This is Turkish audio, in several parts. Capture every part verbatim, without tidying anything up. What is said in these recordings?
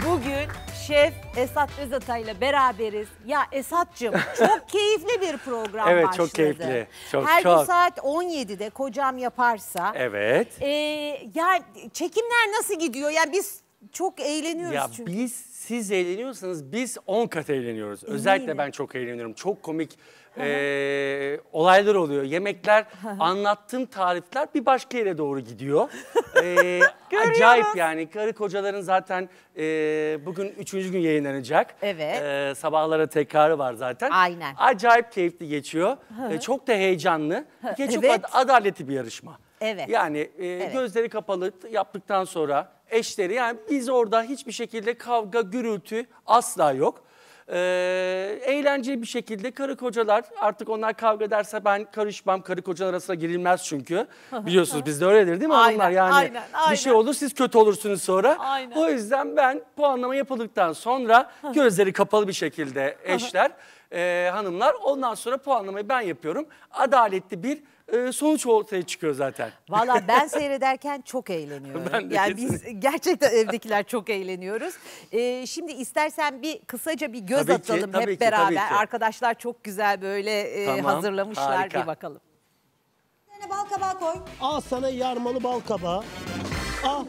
Bugün Şef Esat Özatay ile beraberiz. Ya Esat'cığım çok keyifli bir program evet, başladı. Evet çok keyifli. Çok, Her çok. gün saat on yedide Kocam Yaparsa. Evet. E, ya çekimler nasıl gidiyor? Yani biz çok eğleniyoruz ya çünkü. Biz, siz eğleniyorsanız biz on kat eğleniyoruz. Özellikle ben çok eğleniyorum. Çok komik e, olaylar oluyor. Yemekler, anlattığım tarifler bir başka yere doğru gidiyor. e, acayip yani. Karı kocaların zaten e, bugün üçüncü gün yayınlanacak. Evet. E, sabahlara tekrarı var zaten. Aynen. Acayip keyifli geçiyor. e, çok da heyecanlı. Bir kere çok Evet. ad adaleti bir yarışma. Evet. Yani e, Evet. gözleri kapalı yaptıktan sonra eşleri, yani biz orada hiçbir şekilde kavga, gürültü asla yok. Ee, eğlenceli bir şekilde karı kocalar, artık onlar kavga ederse ben karışmam. Karı kocalar arasına girilmez çünkü. Biliyorsunuz bizde öyledir değil mi Aynen, hanımlar? Yani aynen, aynen. bir şey olur siz kötü olursunuz sonra. Aynen. O yüzden ben puanlama yapıldıktan sonra gözleri kapalı bir şekilde eşler, e, hanımlar, ondan sonra puanlamayı ben yapıyorum. Adaletli bir e, sonuç ortaya çıkıyor zaten. Valla ben seyrederken çok eğleniyorum. Ben de yani kesinlikle. biz gerçekten evdekiler çok eğleniyoruz. Ee, şimdi istersen bir kısaca bir göz Tabii ki, atalım tabii hep ki, beraber. tabii ki. Arkadaşlar çok güzel böyle e, Tamam, hazırlamışlar, harika. bir bakalım. Bir tane bal kabağı koy. Al sana yarmalı bal kabağı. Al.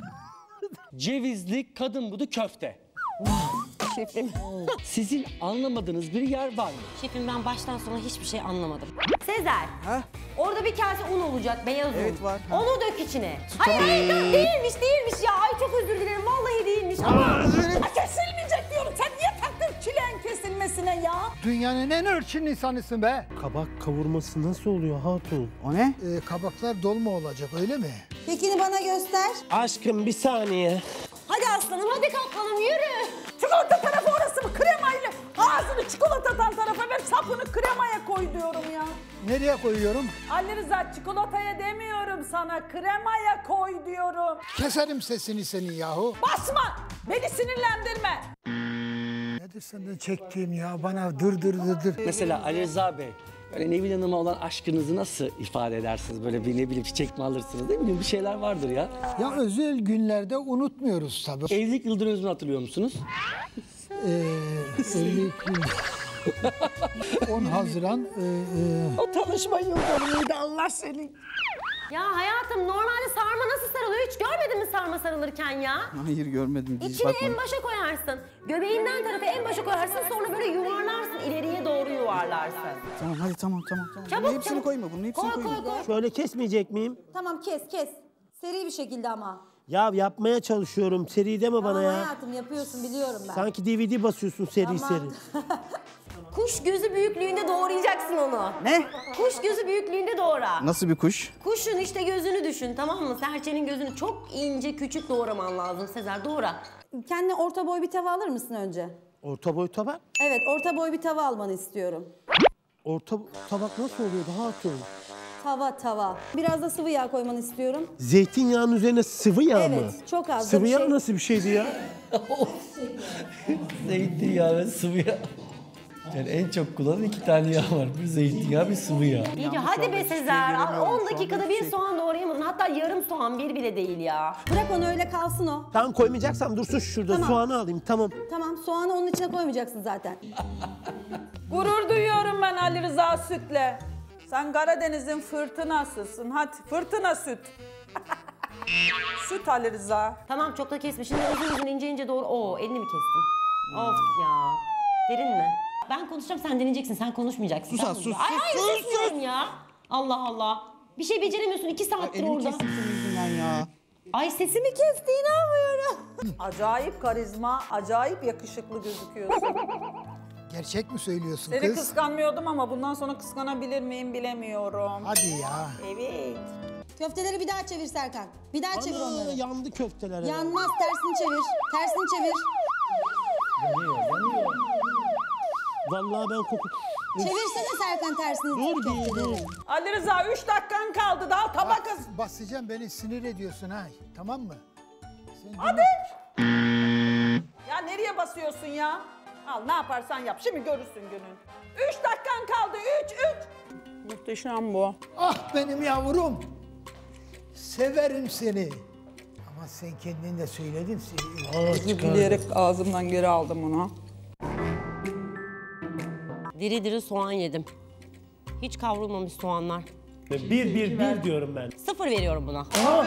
Cevizli kadın budu köfte. Şefim. Sizin anlamadığınız bir yer var mı? Şefim ben baştan sona hiçbir şey anlamadım. Sezer, Ha? orada bir kase un olacak, beyaz un. Evet, var. Ha. Onu dök içine. Hayır, hayır, hayır, değilmiş, değilmiş ya. Ay çok özür dilerim, vallahi değilmiş. Ama Kesilmeyecek diyorum. Sen niye taktın çileğin kesilmesine ya? Dünyanın en örçün insanısın be. Kabak kavurması nasıl oluyor hatun? O ne? Ee, kabaklar dolma olacak öyle mi? Pekini bana göster. Aşkım bir saniye. hadi aslanım, hadi kalkalım, yürü. Çikolata tarafı orası mı? Kremayla ağzını çikolatadan tarafa ver, sapını kremaya koy diyorum ya. Nereye koyuyorum? Ali Rıza, çikolataya demiyorum sana, kremaya koy diyorum. Keserim sesini senin yahu. Basma, beni sinirlendirme. Nedir senden çektiğim ya, bana dır dır dır dır. Mesela Ali Rıza Bey, böyle Nevin Hanım'a olan aşkınızı nasıl ifade edersiniz? Böyle bir, ne bileyim, çiçek mi alırsınız? Ne bileyim, bir şeyler vardır ya. Ya özel günlerde unutmuyoruz tabii. Evlilik yıl dönümünü hatırlıyor musunuz? Ee, evlilik gün. on Haziran. E, e, O tanışma yıldönümüydü, Allah seni. Ya hayatım, normalde sarma nasıl sarılıyor? Hiç görmedin mi sarma sarılırken ya? Hayır görmedim. İçine en başa koyarsın. Göbeğinden tarafa en başa koyarsın, sonra böyle yuvarlarsın, ileriye doğru yuvarlarsın. Tamam hadi tamam tamam. tamam. Çabuk, Bunun hepsini çabuk. koyma bunun hepsini Koy, koyma. koy, koy. Şöyle kesmeyecek miyim? Tamam, kes kes. Seri bir şekilde ama. Ya yapmaya çalışıyorum. Seri deme bana Tamam ya. hayatım, yapıyorsun biliyorum ben. Sanki D V D basıyorsun seri Tamam. seri. Kuş gözü büyüklüğünde doğrayacaksın onu. Ne? Kuş gözü büyüklüğünde doğra. Nasıl bir kuş? Kuşun işte gözünü düşün, tamam mı? Serçenin gözünü çok ince, küçük doğraman lazım Sezer, doğra. Kendine orta boy bir tava alır mısın önce? Orta boy tabak. Evet, orta boy bir tava almanı istiyorum. Orta tabak nasıl oluyordu hatun? Tava tava. Biraz da sıvı yağ koymanı istiyorum. Zeytinyağının üzerine sıvı yağ mı? Evet, çok az da Sıvı bir yağ şey. nasıl bir şeydi ya? Zeytinyağı ve sıvı yağ. Yani en çok kullanılan iki tane yağ var. Bir zeytinyağı, bir sıvı yağ. İyice hadi be Sezer, on dakikada bir soğan doğrayamadın. Hatta yarım soğan, bir bile değil ya. Bırak onu öyle kalsın o. Tamam koymayacaksam dursun şurada Tamam. soğanı alayım tamam. Tamam, soğanı onun içine koymayacaksın zaten. Gurur duyuyorum ben Ali Rıza Süt'le. Sen Karadeniz'in fırtınasısın. Hadi fırtına süt. Süt Ali Rıza. Tamam, çok da kesme. Şimdi uzun uzun ince ince doğru. Oo, elini mi kestin? Of ya. Derin mi? Ben konuşacağım, sen dinleyeceksin. Sen konuşmayacaksın. Sus Sen az, sus, konuşma. Ay, sus, ay, sus, susmuyorum ya. Allah Allah. Bir şey beceremiyorsun. iki saattir Elimi orada. kestim senin yüzünden ya. Ay sesimi kesti, inanmıyorum. Acayip karizma, acayip yakışıklı gözüküyorsun. Gerçek mi söylüyorsun Seni kız? kıskanmıyordum ama bundan sonra kıskanabilir miyim bilemiyorum. Hadi ya. Evet. Köfteleri bir daha çevir Serkan. Bir daha çevir Ana, onları. yandı köfteler. herhalde. Yanmaz, tersini çevir. Tersini çevir. Vallahi ben koku... Çevirsene Serkan tersini. Dur bir dur. Ali Rıza, üç dakikan kaldı daha tabak Bas, basacağım, beni sinir ediyorsun ha. Tamam mı? Sen Hadi. Ya nereye basıyorsun ya? Al, ne yaparsan yap. Şimdi görürsün günün. Üç dakikan kaldı. Üç, üç. Muhteşem bu. Ah benim yavrum. Severim seni. Ama sen kendin de söyledin. Aa, çıkardı. Dileyerek ağzımdan geri aldım onu. Diri diri soğan yedim. Hiç kavrulmamış soğanlar. Bir, bir, bir diyorum ben. Sıfır veriyorum buna.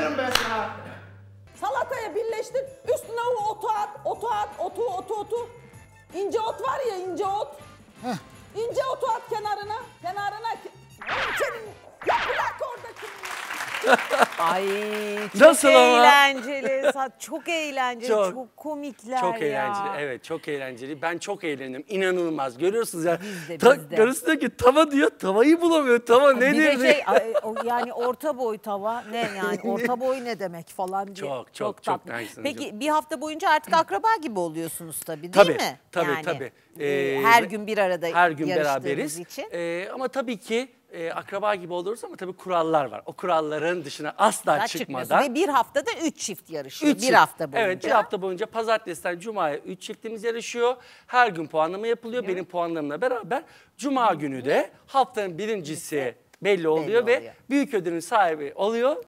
Salataya birleştir, üstüne o otu at, otu at, otu, otu, otu. İnce ot var ya, ince ot. İnce otu at kenarına, kenarına. Oğlum senin, ya bırak oradaki. Ay çok Nasıl ama? eğlenceli Esat. Çok eğlenceli. Çok, Çok- komikler Çok ya. eğlenceli. Evet, çok eğlenceli. Ben çok eğlendim. İnanılmaz. Görüyorsunuz ya. Biz de, Ta- biz de. Karısı diyor ki tava diyor. Tavayı bulamıyor. Tava Bir nedir? de diye. şey ay, o yani orta boy tava ne yani orta boy ne demek falan diye. Çok, çok, çok tatlı. naifsiniz, Peki bir hafta boyunca artık akraba gibi oluyorsunuz tabii değil Tabii, mi? tabii, Yani, tabii. e, Ee, her gün bir arada Her gün yarıştığınız beraberiz. için. Ee, ama tabii ki e, akraba gibi oluruz ama tabii kurallar var. O kuralların dışına asla Daha çıkmadan. çıkmıyorsun. Ve bir haftada üç çift yarışıyor. Üç bir çift. hafta boyunca. Evet, bir hafta boyunca pazartesiden cumaya üç çiftimiz yarışıyor. Her gün puanlama yapılıyor. Benim puanlarımla beraber cuma günü de haftanın birincisi belli oluyor ve oluyor. büyük ödülün sahibi oluyor.